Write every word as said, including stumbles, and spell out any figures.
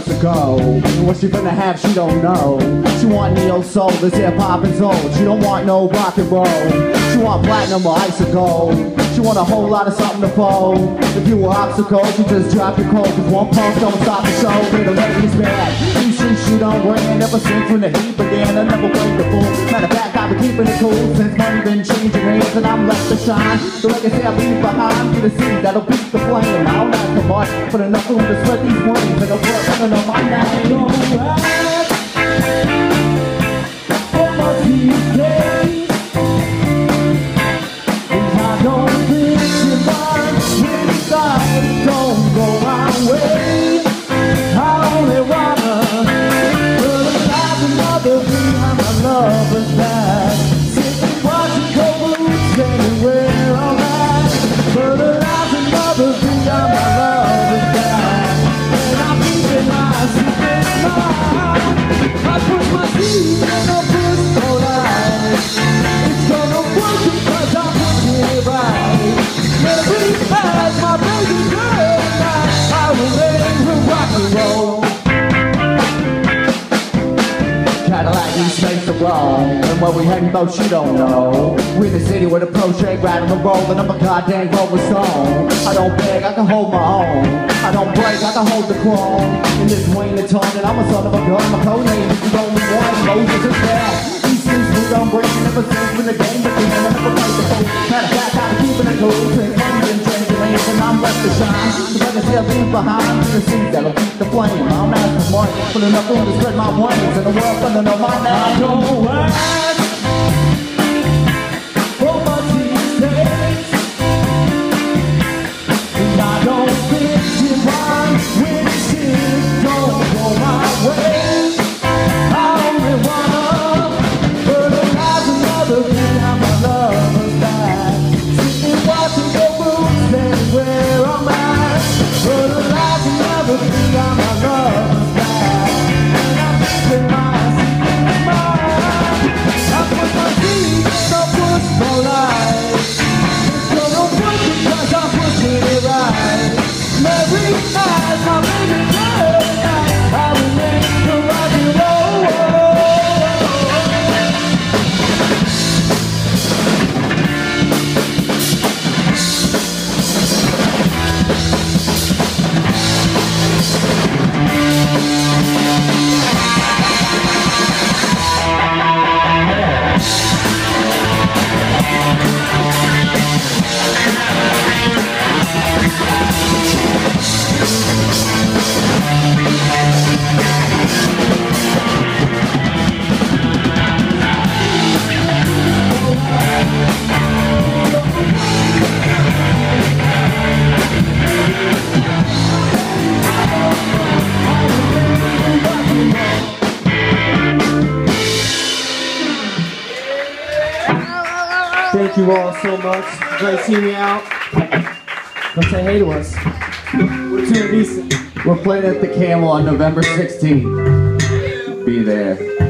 wants to go. And what she finna have, she don't know. She want neo soul, this hip hop is old. She don't want no rock and roll. She want platinum or ice-gold. She want a whole lot of something to fold. If you were obstacles, you just drop your cold. Cause one pump don't stop the show. Little ladies bad. These streets she don't ran ever since when the heat began. I never played the fool. Matter of fact, I've been keeping it cool since money been changing hands and I'm left to shine. The legacy I leave behind, get a seed that'll beat the flame. I don't ask for much, but enough room to spread these wings. Like a word coming on my name. Don't ask for much these days, and I don't think you mind when you decide don't go my way. I only wanna put a thousand other behind my lover's back. Sitting watching cold boots anywhere I'm at. Put a thousand other behind my lover's back. And I'm keeping my secret mind. I put my seed in a bush for life. It's gonna work because I'm putting it right. Every as my baby girl tonight, I will let her rock and roll. Cadillac, East makes the wrong. And where we heading though she don't know. We in the city with a pro shake, riding and rolling. I'm a goddamn rolling stone. I don't beg, I can hold my own. I don't break, I can hold the chrome. In this Wayne the tone, and I'm a son of a gun. My code name is the only one. Moses is bad. These things we don't break, never since when the game began. I never played the fool. Matter of fact, I'm keeping it cool. Since money been changing lanes, and I'm left to shine. The legacy I leave behind, the seeds that'll keep the flame. I'm asking for money, but enough room to spread my wings. In the world, gonna know my name. I don't ask for much these days, and I don't think you mind when shit don't go my way. I only wanna put a thousand other behind my lover's back. Sitting watching your moves anywhere I'm at. Put a thousand other behind my lover's back. And I'm keeping my secret mind. I put my seed in a bush for life. It's gonna work because I'm pushing it right. Mary as my baby girl tonight, I will make the rock and roll. Thank you all so much. Great seeing you out. Come say hey to us. We're too indecent. We're playing at the Camel on November sixteenth. Be there.